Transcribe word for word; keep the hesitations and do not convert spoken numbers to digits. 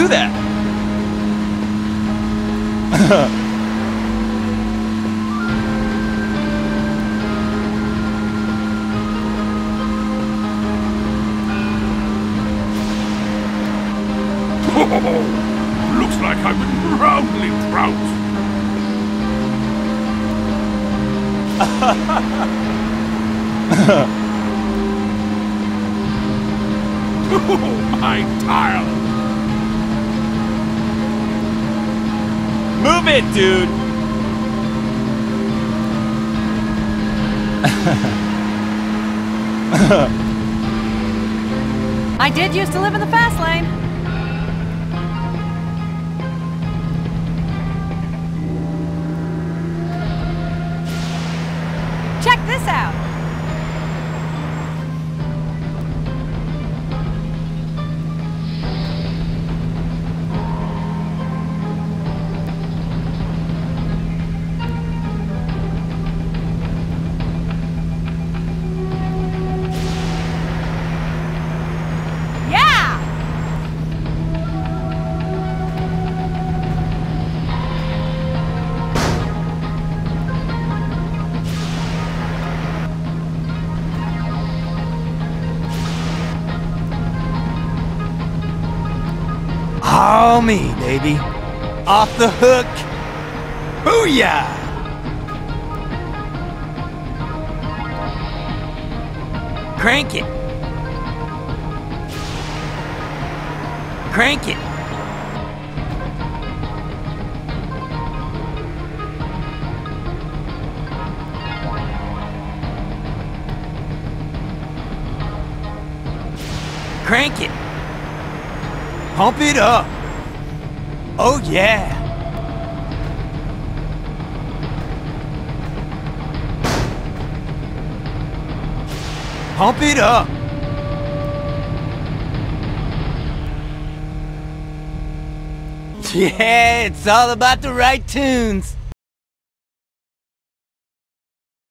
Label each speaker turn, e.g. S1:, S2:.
S1: do that?
S2: Oh, looks like I've been roundly trounced. Oh, my tire!
S1: Move it, dude!
S3: I did used to live in the fast lane. Check this out.
S4: Oh, me, baby. Off the hook. Booyah! Crank it. Crank it. Crank it. Pump it up. Oh yeah. Pump it up. Yeah, it's all about the right tunes.